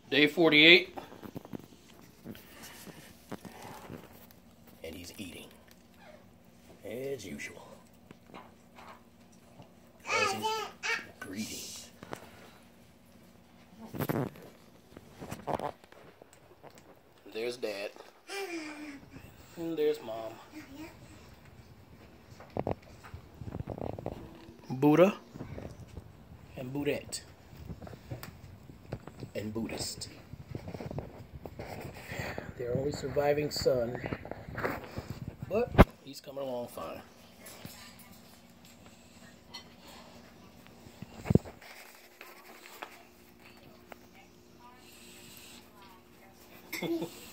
Day 48. And he's eating. As usual. As he's greeting. There's Dad. And there's Mom. Buddha. And Buddhette. And Buddhist. Their only surviving son. But he's coming along fine.